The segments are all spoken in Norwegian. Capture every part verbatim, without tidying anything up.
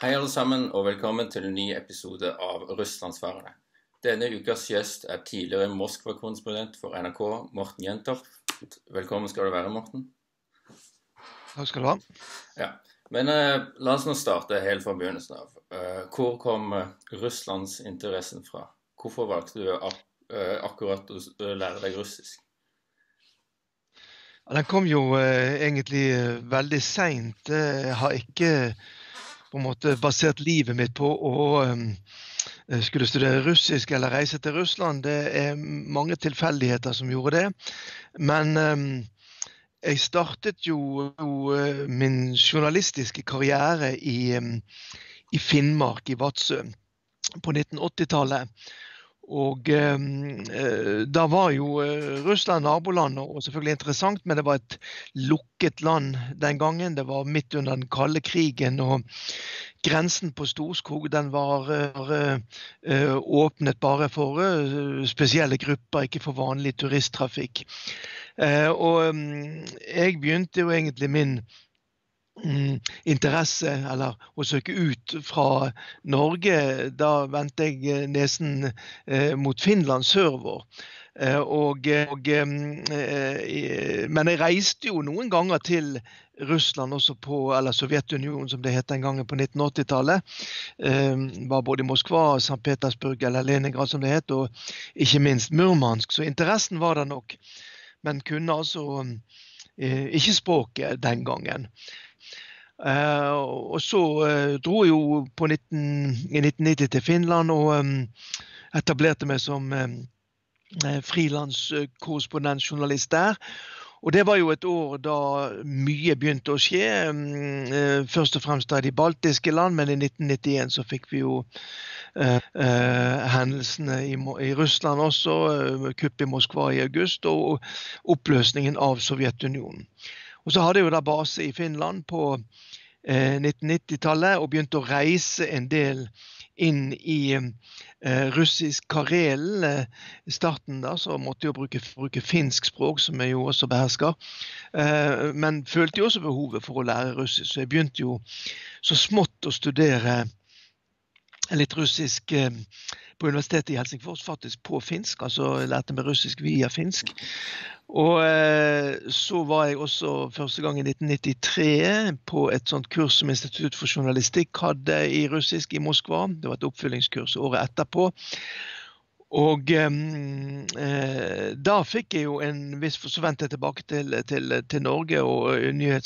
Hei alle sammen, og velkommen til en ny episode av Russlandsfarerne. Denne ukas gjest er tidligere Moskva-korrespondent for N R K, Morten Jentoft. Velkommen skal du være, Morten. Takk skal du ha. Ja, men eh, la oss nå starte helt fra begynnelsen av. Eh, hvor kom eh, Russlands interessen fra? Hvorfor valgte du ak eh, akkurat å lære deg russisk? Ja, den kom jo eh, egentlig eh, veldig sent. Jeg har ikke på en måte basert livet mitt på å um, skulle studere russisk eller reise til Russland. Det er mange tilfeldigheter som gjorde det. Men um, jeg startet jo, jo min journalistiske karriere i, um, i Finnmark, i Vadsø, på nitten åtti-tallet. Og eh, da var jo eh, Russland naboland, og selvfølgelig interessant, men det var et lukket land den gangen. Det var midt under den kalde krigen, og grensen på Storskog, den var eh, eh, åpnet bare for eh, spesielle grupper, ikke for vanlig turisttrafikk. Eh, og jeg begynte jo egentlig min Mm, interesse, eller å søke ut fra Norge, da vendte jeg nesen eh, mot Finland sørover. Eh, og, og, eh, men jeg reiste jo noen ganger til Russland også på, eller Sovjetunionen som det het den gangen på nitten åtti-tallet. Eh, var både i Moskva, Sankt Petersburg eller Leningrad som det het, og ikke minst Murmansk. Så interessen var der nok, men kunne altså eh, ikke språket den gangen. Uh, og så uh, dro jeg jo på nitten, i nitten nitti til Finland og um, etablerte meg som um, frilanskorrespondentjournalist der. Og det var jo et år da mye begynte å skje, um, uh, først og fremst da i de baltiske land, men i nitten nittien så fikk vi jo uh, uh, hendelsene i, i Russland også, uh, kupp i Moskva i august, og oppløsningen av Sovjetunionen. Og så hadde jeg jo da base i Finland på eh, nitten nitti-tallet og begynte å reise en del inn i eh, russisk Karelen. I starten da så måtte jeg jo bruke, bruke finsk språk, som jeg jo også behersker. Eh, men følte jo også behovet for å lære russisk, så jeg begynte jo så smått å studere litt russisk eh, på universitetet i Helsingfors, faktisk på finsk, altså jeg lærte meg russisk via finsk. Og eh, så var jeg også første gang i nitten nittitre på et sånt kurs som Institutt for journalistikk hadde i russisk i Moskva. Det var et oppfølgingskurs året etterpå. Og eh, da fikk jeg jo en viss, så ventet jeg tilbake til, til, til Norge og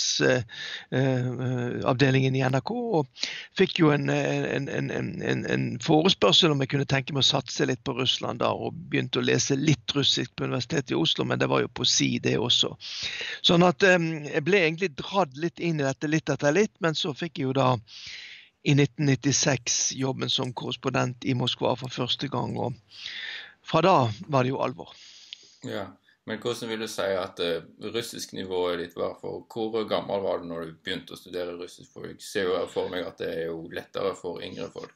nyhetsavdelingen eh, i N R K, og fikk jo en, en, en, en, en forespørsel om jeg kunne tenke meg å satse litt på Russland da, og begynte å lese litt russisk på Universitetet i Oslo, men det var jo på si det også. Sånn at eh, jeg ble egentlig dratt litt inn i dette litt etter litt, men så fikk jeg jo da i nitten nittiseks jobben som korrespondent i Moskva for første gang, og fra da var det jo alvor. Ja, men hvordan vil du si at uh, russisk nivået ditt var for? Hvor gammel var du når du begynte å studere russisk? For jeg ser jo for meg at det er jo lettere for yngre folk.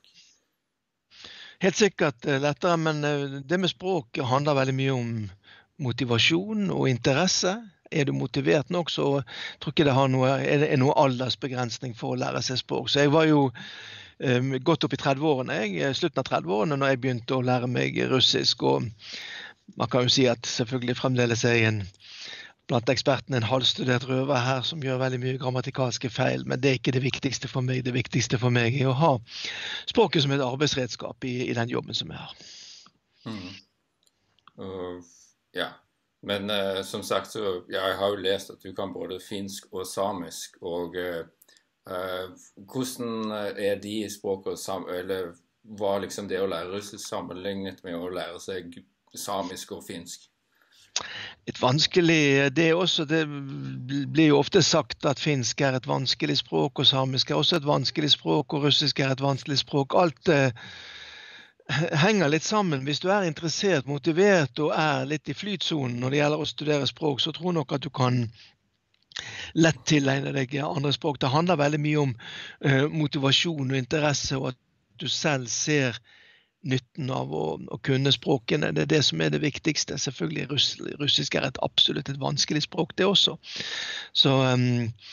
Helt sikkert lettere, men det med språk handler veldig mye om motivasjon og interesse. Er du motivert nok, så tror ikke det har noe, er det noe aldersbegrensning for å lære seg språk. Så jeg var jo um, godt opp i tredve-årene, jeg, slutten av tredve-årene, når jeg begynte å lære meg russisk. Og man kan jo si at selvfølgelig fremdeles er jeg en, blant ekspertene en halvstudert røver her som gjør veldig mye grammatikalske feil, men det er ikke det viktigste for meg. Det viktigste for meg er å ha språket som et arbeidsredskap i, i den jobben som jeg har. Mm. Uh, ja. Men uh, som sagt, så, ja, jeg har jo lest at du kan både finsk og samisk, og uh, uh, hvordan er de språkene, eller var liksom det å lære russisk sammenlignet med å lære seg samisk og finsk? Litt vanskelig, det er også, det blir jo ofte sagt at finsk er et vanskelig språk, og samisk er også et vanskelig språk, og russisk er et vanskelig språk. Alt uh, henger litt sammen. Hvis du er interessert, motivert og er litt i flytsonen når det gjelder å studere språk, så tror jeg nok at du kan lett tilegne deg andre språk. Det handler veldig mye om uh, motivasjon og interesse, og at du selv ser nytten av å, å kunne språkene. Det er det som er det viktigste. Selvfølgelig russ, russisk er et absolutt et vanskelig språk, det også. Så um,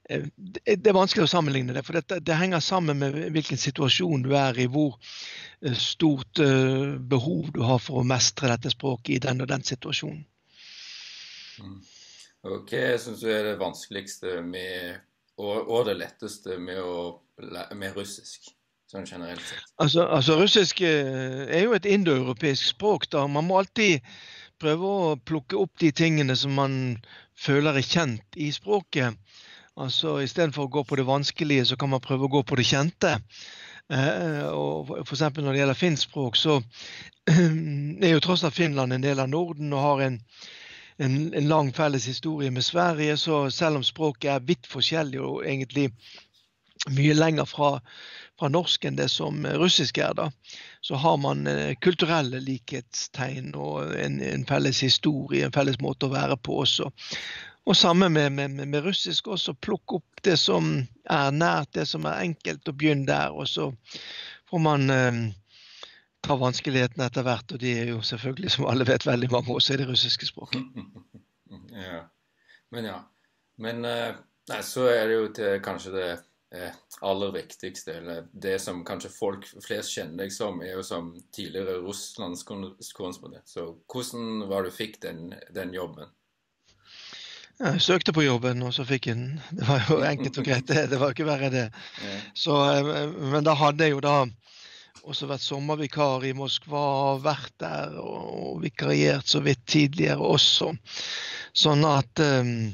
det er vanskelig å sammenligne det, for det, det henger sammen med hvilken situasjon du er i, hvor stort behov du har for å mestre dette språket i den og den situasjonen. Mm. Og hva synes du er det vanskeligste med, og, og det letteste med, å, med russisk, sånn generelt sett? Altså, altså russisk er jo et indoeuropeisk språk da. Man må alltid prøve å plukke opp de tingene som man føler er kjent i språket. Altså, i stedet for å gå på det vanskelige, så kan man prøve å gå på det kjente. Eh, og for eksempel når det gjelder finskspråk, så er jo tross alt Finland en del av Norden og har en En, en lang felles historie med Sverige, så selv om språket er vidt forskjellig og egentlig mye lenger fra, fra norsk enn det som russisk er da, så har man eh, kulturelle likhetstegn og en, en felles historie, en felles måte å være på også. Og sammen med, med, med russisk også, plukke opp det som er nært, det som er enkelt, og begynne der, og så får man eh, ta vanskelighetene etter hvert, og de er jo selvfølgelig, som alle vet, veldig mange også i det russiske språket. Ja, men ja. Men uh, nei, så er det jo til kanskje det eh, aller viktigste, eller det som kanskje folk flest kjenner deg som, er jo som tidligere Russlands korrespondent. Så hvordan var det du fikk den, den jobben? Jeg søkte på jobben, og så fikk jeg den. Det var jo enkelt og greit, det, det var ikke verre det. Ja. Så, men da hadde jeg jo da også vært sommervikar i Moskva, vært der og vikariert så vidt tidligere også. Sånn at, um,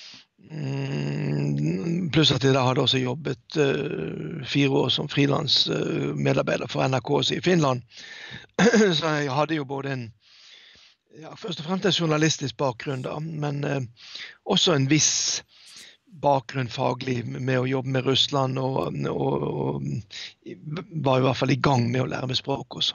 pluss at jeg da hadde også jobbet uh, fire år som frilansmedarbeider for N R K i Finland. Så jeg hadde jo både en, ja, først og fremst en journalistisk bakgrunn da, men uh, også en viss bakgrunn faglig med å jobbe med Russland, og, og, og var i hvert fall i gang med å lære med språk også.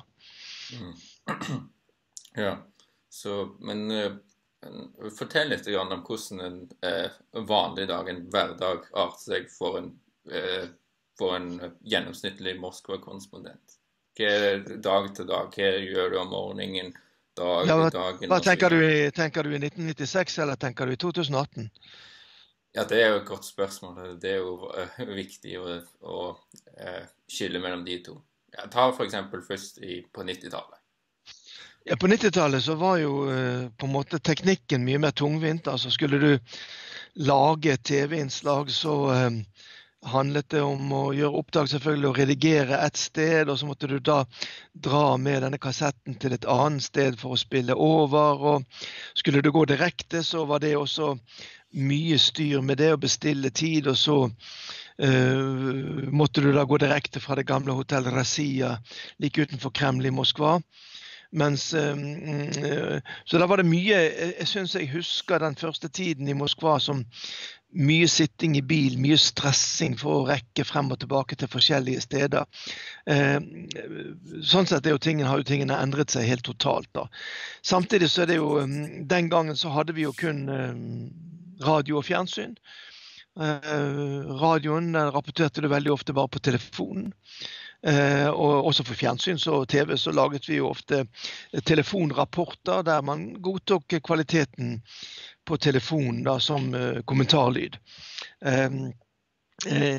Mm. Ja, så, men uh, fortell litt om hvordan en uh, vanlig dag, en hverdag, arter seg for en, uh, for en gjennomsnittlig Moskva-korrespondent. Hva er dag til dag? Hva gjør du om morgenen, dag ja, hva, dagen? Hva tenker du, i, tenker du i nitten nittiseks, eller tenker du i to tusen atten? Ja, det er jo et godt spørsmål. Det er jo uh, viktig å, å uh, skille mellom de to. Jeg tar for eksempel først i, på nittitallet. Ja, på nittitallet så var jo uh, på en måte teknikken mye mer tungvint. Altså skulle du lage T V-innslag, så uh, handlet det om å gjøre opptak selvfølgelig, og redigere et sted, og så måtte du da dra med denne kassetten til et annet sted for å spille over, og skulle du gå direkte, så var det også mye styr med det å bestille tid, og så uh, måtte du da gå direkte fra det gamle hotell Razia like utenfor Kreml i Moskva. Mens, uh, uh, så da var det mye, jeg synes jeg husker den første tiden i Moskva som mye sitting i bil, mye stressing for å rekke frem og tilbake til forskjellige steder. Uh, sånn sett er jo tingene, har jo tingene endret seg helt totalt da. Samtidig så er det jo, um, den gangen så hadde vi jo kun uh, radio og fjernsyn. Uh, radioen rapporterte du veldig ofte bare på telefonen. Uh, og også for fjernsyn så T V så laget vi jo ofte telefonrapporter der man godtok kvaliteten på telefonen da, som uh, kommentarlyd. Uh, uh,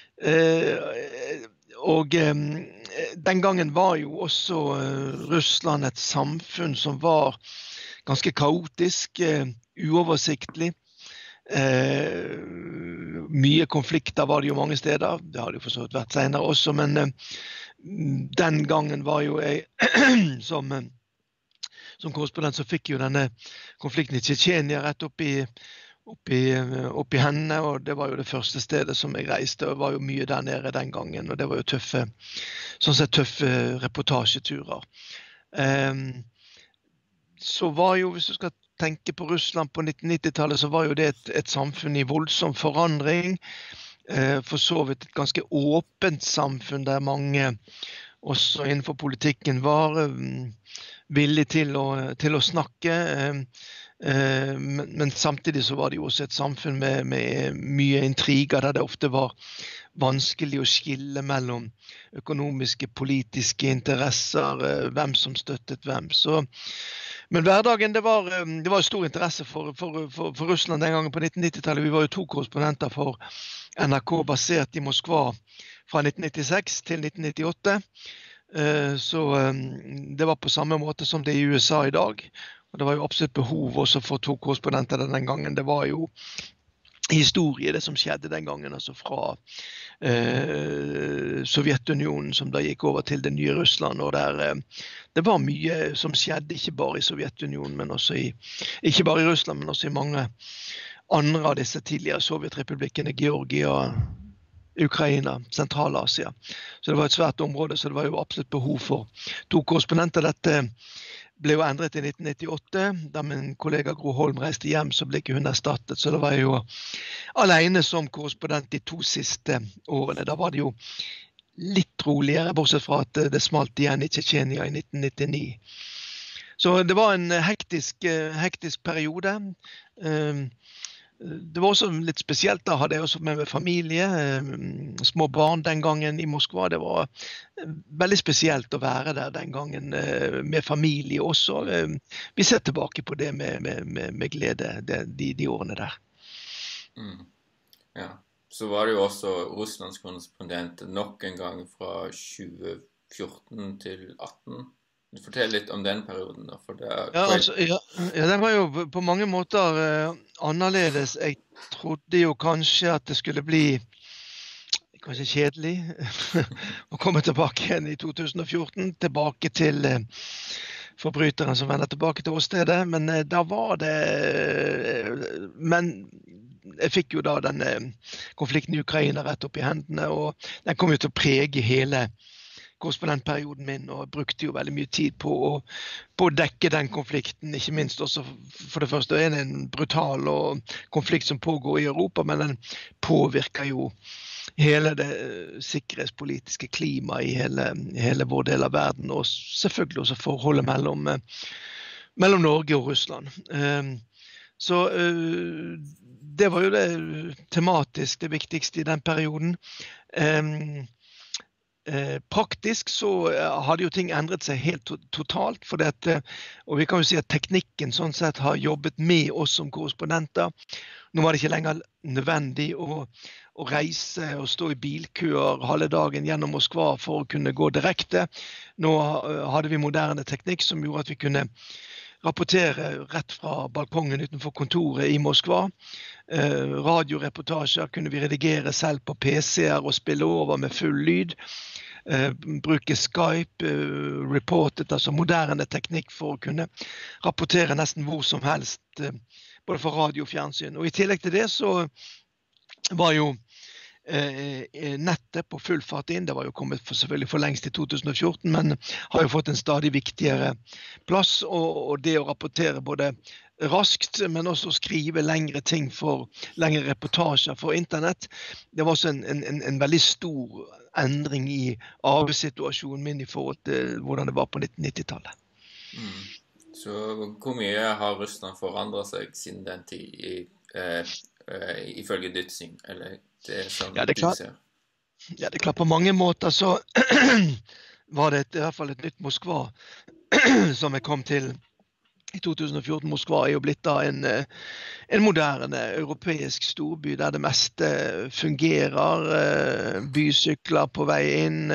uh, og um, den gangen var jo også uh, Russland et samfunn som var ganske kaotisk, uh, uoversiktlig. Eh, mye konflikter var det jo mange steder, det har det jo for så vidt vært senere også, men eh, den gangen var jo jeg som, eh, som korrespondent så fikk jo denne konflikten i Tsjetsjenia rett opp i, opp i, opp i henne, og det var jo det første stedet som jeg reiste, og var jo mye der nede den gangen, og det var jo tøffe, sånn sett tøffe reportasjeturer. Eh, så var jo, hvis du skal tenke på Russland på nitten nittitallet, så var jo det et, et samfunn i voldsom forandring. Eh, for så vidt et ganske åpent samfunn der mange, også innenfor politikken, var um, villige til å, til å snakke. Eh, eh, men, men samtidig så var det jo også et samfunn med, med mye intriger, der det ofte var vanskelig å skille mellom økonomiske, politiske interesser, eh, hvem som støttet hvem. Så Men hverdagen, det var, det var stor interesse for, for, for, for Russland den gangen på nitten nittitallet. Vi var jo to korrespondenter for N R K basert i Moskva fra nitten nittiseks til nitten nittiåtte. Så det var på samme måte som det er i U S A i dag. Og det var jo absolutt behov også for to korrespondenter den gangen. Det var jo historie det som skjedde den gangen, altså fra eh, Sovjetunionen som da gikk over til det nye Russland, og der eh, det var mye som skjedde, ikke bare i Sovjetunionen, men også i, ikke bare i Russland, men også i mange andre av disse tidligere Sovjetrepublikkene, Georgia, Ukraina, Sentral-Asia. Så det var et svært område, så det var jo absolutt behov for to korrespondenter. Dette ble jo endret i nitten nittiåtte, da min kollega Gro Holm reiste hjem, så ble ikke hun erstattet, så det var jo alene som korrespondent de to siste årene. Da var det jo litt roligere, bortsett fra at det smalt igjen i Tsjetsjenia i nitten nittini. Så det var en hektisk, hektisk periode. Det var også litt spesielt, da hadde jeg også med meg familie, små barn den gangen i Moskva. Det var veldig spesielt å være der den gangen med familie også. Vi ser tilbake på det med, med, med glede, de, de årene der. Mm. Ja, så var det jo også Russlands korrespondent nok en gang fra tjue fjorten til atten. Fortell litt om den perioden da, for det er... Ja, altså, ja, ja, den var jo på mange måter eh, annerledes. Jeg trodde jo kanskje at det skulle bli kanskje kjedelig å komme tilbake igjen i to tusen og fjorten, tilbake til eh, forbryteren som vender tilbake til åstedet, men eh, da var det... Eh, men jeg fikk jo da denne konflikten i Ukraina rett opp i hendene, og den kom jo til å prege hele korrespondentperioden min, og brukte jo veldig mye tid på å, på å dekke den konflikten, ikke minst også for det første er det en brutal og konflikt som pågår i Europa, men den påvirker jo hele det sikkerhetspolitiske klimaet i hele, hele vår del av verden, og selvfølgelig også forholdet mellom, mellom Norge og Russland. Så det var jo det tematisk det viktigste i den perioden. Eh, praktisk så eh, hadde jo ting endret seg helt to totalt, for det at, og vi kan jo si at teknikken sånn sett har jobbet med oss som korrespondenter. Nå var det ikke lenger nødvendig å, å reise og stå i bilkøer halve dagen gjennom Moskva for å kunne gå direkte. Nå uh, hadde vi moderne teknikk som gjorde at vi kunne rapportere rett fra balkongen utenfor kontoret i Moskva. Eh, radioreportasjer kunne vi redigere selv på P C-er og spille over med full lyd. Eh, bruke Skype, eh, reportet, altså moderne teknikk for å kunne rapportere nesten hvor som helst, eh, både for radio og fjernsyn. Og i tillegg til det så var jo Eh, nettet på full fart inn. Det var jo kommet for, selvfølgelig for lengst i to tusen og fjorten, men har jo fått en stadig viktigere plass, og, og det å rapportere både raskt, men også skrive lengre ting for lengre reportasjer for internett. Det var også en, en, en veldig stor endring i arbeidssituasjonen min i forhold til hvordan det var på nitten nittitallet. Mm. Så hvor mye har Russland forandret seg siden den tid i, eh, eh, ifølge Dytzing, eller det som ja, det er klart, ja, det er klart på mange måter så var det et, i hvert fall et nytt Moskva som jeg kom til i to tusen og fjorten. Moskva er jo blitt da en, en moderne europeisk storby der det meste fungerer, bysykler på vei inn,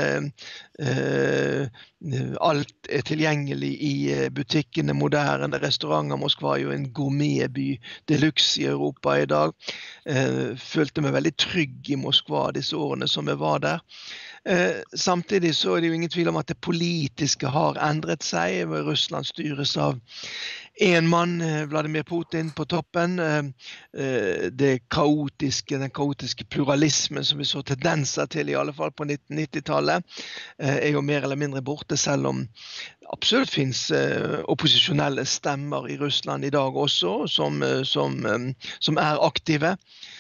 alt er tilgjengelig i butikkene, moderne restauranter. Moskva er jo en gourmetby deluxe i Europa i dag. Følte meg veldig trygg i Moskva disse årene som jeg var der. Eh, samtidig så er det jo ingen tvil om at det politiske har endret seg. Russland styres av en mann, Vladimir Putin, på toppen. Eh, det kaotiske, den kaotiske pluralismen som vi så tendenser til i alle fall på nitten nittitallet, eh, er jo mer eller mindre borte, selv om absolutt finnes eh, opposisjonelle stemmer i Russland i dag også, som, som, som er aktive.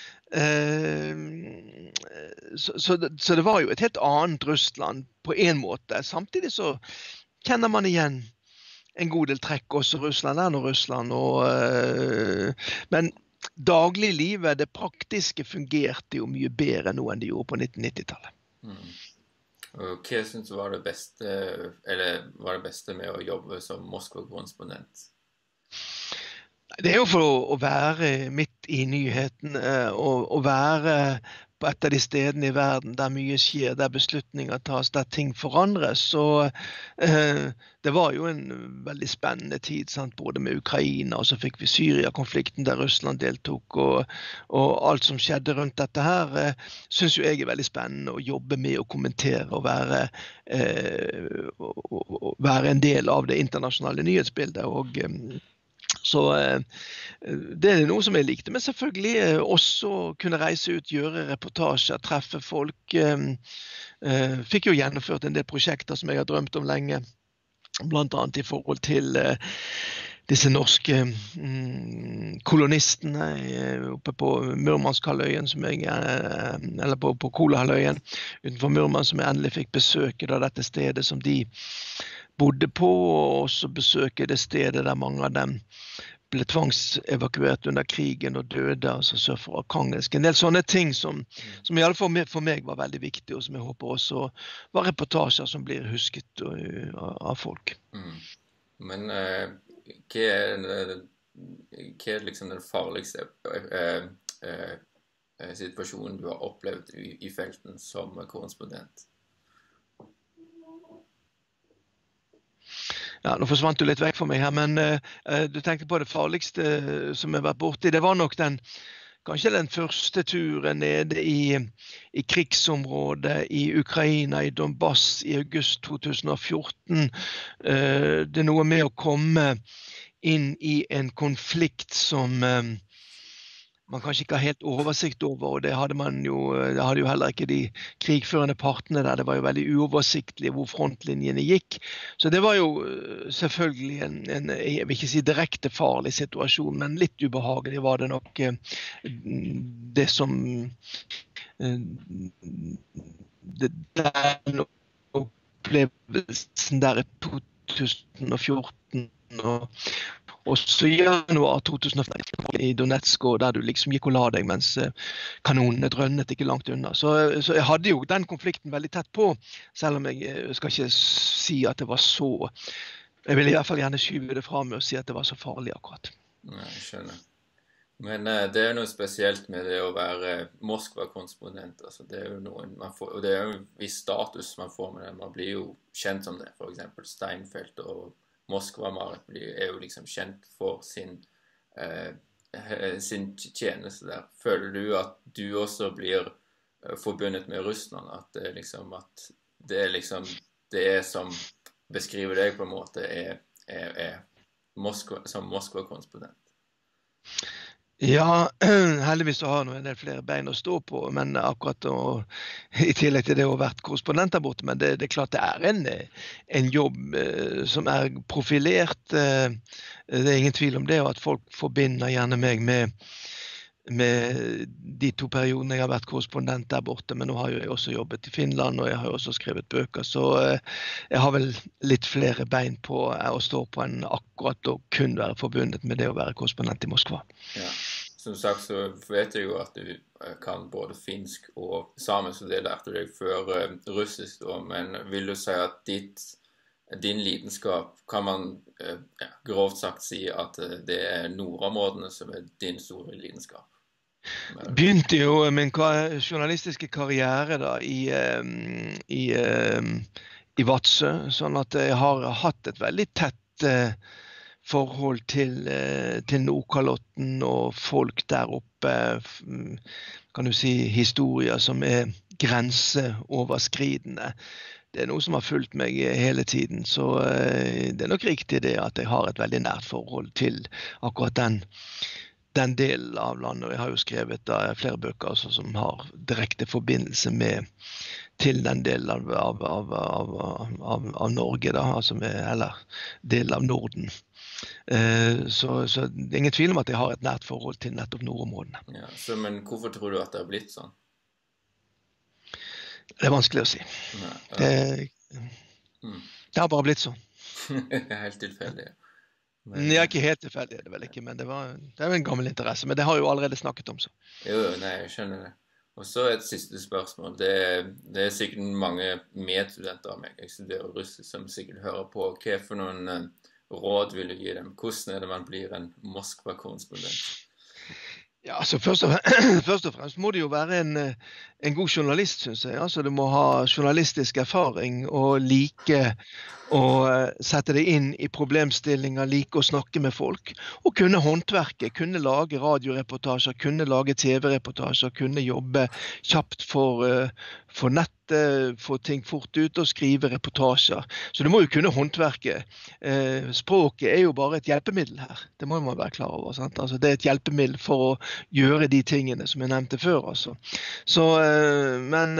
Uh, så, så, det, så det var jo et helt annet Russland på en måte. Samtidig så kjenner man igjen en god del trekk også. Russland er nå Russland, og, uh, men dagliglivet, det praktiske, fungerte jo mye bedre nå enn det gjorde på nitten nittitallet. Mm. Og hva synes du var det beste, eller var det beste med å jobbe som Moskva-korrespondent? Det er jo for å, å være midt i nyhetene og, og være på et av de stedene i verden der mye skjer, der beslutninger tas, der ting forandres. Så eh, det var jo en veldig spennende tid, sant? Både med Ukraina, og så fikk vi Syria-konflikten der Russland deltok, og, og alt som skjedde rundt dette her, eh, synes jo jeg er veldig spennende å jobbe med og kommentere og være, eh, og, og, og være en del av det internasjonale nyhetsbildet. Og eh, Så eh, det er noe som jeg likte, men selvfølgelig eh, også kunne reise ut, gjøre reportasjer, treffe folk. Eh, eh, fikk jo gjennomført en del prosjekter som jeg har drømt om lenge, blant annet i forhold til eh, disse norske mm, kolonistene eh, oppe på Murmansk-halvøyen, som jeg, eh, eller på, på Kolahalvøyen utenfor Murmansk, som jeg endelig fikk besøke da, dette stedet som de bodde på, og også besøke det stedet der mange av dem ble tvangsevakuert under krigen og døde, altså sør for Arkhangelsk. En del sånne ting som, som i alle fall for meg var veldig viktig, og som jeg håper også var reportasjer som blir husket uh, av folk. Mm. Men uh, hva er, hva er liksom den farligste uh, uh, situasjonen du har opplevd i, i felten som korrespondent? Ja, nå forsvant du litt vekk for meg her, men uh, du tenkte på det farligste som jeg har vært borte i. Det var nok den, kanskje den første turen nede i, i krigsområdet i Ukraina, i Donbass i august to tusen og fjorten. Uh, det er noe med å komme inn i en konflikt som um, man kanskje ikke har helt oversikt over, og det hadde man jo, det hadde jo heller ikke de krigførende partene der. Det var jo veldig uoversiktlig hvor frontlinjene gikk. Så det var jo selvfølgelig en, en jeg vil ikke si direkte farlig situasjon, men litt ubehagelig var det nok det som det, den opplevelsen der i to tusen og fjorten og også i januar to tusen og femten i Donetsk, og der du liksom gikk og la deg mens kanonene drønnet ikke langt unna. Så, så jeg hadde jo den konflikten veldig tett på, selv om jeg skal ikke si at det var så, jeg vil i hvert fall gjerne skyve det fra meg og si at det var så farlig akkurat. Nei, jeg skjønner. Men uh, det er noe spesielt med det å være Moskva-korrespondent. Altså, det er jo noen, man får, og det er jo en viss status man får med det. Man blir jo kjent som det, for eksempel Steinfeld og Moskva-Marit er jo liksom kjent for sin, eh, sin tjeneste der. Føler du at du også blir eh, forbundet med Russland? At det er liksom, at det er liksom det er som beskriver deg på en måte er, er, er Moskva, som Moskva-korrespondent? Ja, heldigvis så har jeg en del flere bein å stå på, men akkurat og, i tillegg til det å ha vært korrespondent der borte, men det, det er klart det er en, en jobb eh, som er profilert. Eh, det er ingen tvil om det, og at folk forbinder gjerne meg med, med de to periodene jeg har vært korrespondent der borte, men nå har jeg også jobbet i Finland, og jeg har også skrevet bøker, så eh, jeg har vel litt flere bein på å stå på enn akkurat å kun være forbundet med det å være korrespondent i Moskva. Ja. Som sagt så vet jeg jo at du kan både finsk og samisk, og det lærte du deg før uh, russisk da, men vil du si at ditt, din lidenskap, kan man uh, ja, grovt sagt si at uh, det er nordområdene som er din store lidenskap? Men... Begynte jo min journalistiske karriere da i, um, i, um, i Vadsø, sånn at jeg har hatt et veldig tett uh, forhold til, til Nordkalotten og folk der oppe, kan du si, historier som er grenseoverskridende. Det er noe som har fulgt meg hele tiden, så det er nok riktig det at jeg har et veldig nært forhold til akkurat den, den delen av landet. Jeg har jo skrevet da, flere bøker også, som har direkte forbindelse med til den delen av, av, av, av, av, av Norge, da, altså med, eller del av Norden. Uh, så, så det er ingen tvil om at jeg har et nært forhold til nettopp nordområdene. Ja, så, men hvorfor tror du at det har blitt sånn? Det er vanskelig å si. Nei, ja. det, mm. det har bare blitt sånn. Helt tilfeldig. Men... Jeg er ikke helt tilfeldig, det vel ikke, men det, var, det er jo en gammel interesse, men det har jeg jo allerede snakket om. Så. Jo, nei, jeg skjønner det. Og så et siste spørsmål. Det, det er sikkert mange medstudenter av meg, jeg studerer russisk, som sikkert hører på. Hva for noen råd vil du gi dem? Hvordan er det man blir en Moskva-korrespondent? Ja, altså først og, først og fremst må det jo være en, en god journalist, synes jeg. Altså, du må ha journalistisk erfaring og like å sette deg inn i problemstillinger, like å snakke med folk, og kunne håndverke, kunne lage radioreportasjer, kunne lage T V-reportasjer, kunne jobbe kjapt for, for nettet, få ting fort ut og skrive reportasjer. Så du må jo kunne håndverke. Språket er jo bare et hjelpemiddel her. Det må man være klar over. Sant? Altså, det er et hjelpemiddel for å gjøre de tingene som jeg nevnte før. Altså. Så, men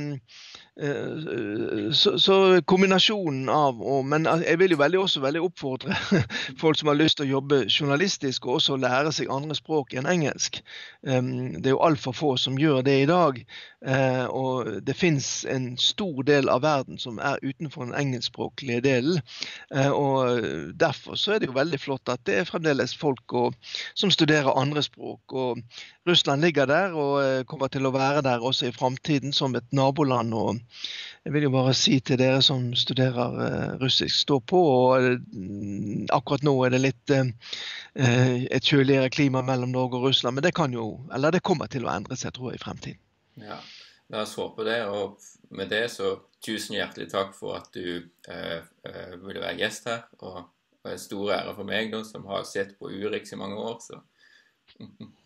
Så, så kombinasjonen av, og, men jeg vil jo veldig, også veldig oppfordre folk som har lyst til å jobbe journalistisk og også lære seg andre språk enn engelsk. Det er jo alt for få som gjør det i dag, og det finnes en stor del av verden som er utenfor den engelskspråklige delen, og derfor så er det jo veldig flott at det er fremdeles folk og, som studerer andre språk, og Russland ligger der og kommer til å være der også i fremtiden som et naboland, og jeg vil jo bare si til dere som studerer uh, russisk, stå på, og uh, akkurat nå er det litt uh, et kjøligere klima mellom Norge og Russland, men det kan jo, eller det kommer til å endre seg, tror jeg, i fremtiden. Ja, la oss håpe det, og med det så tusen hjertelig takk for at du uh, uh, ville være gjest her, og det er en stor ære for meg nå, som har sett på Urix i mange år, så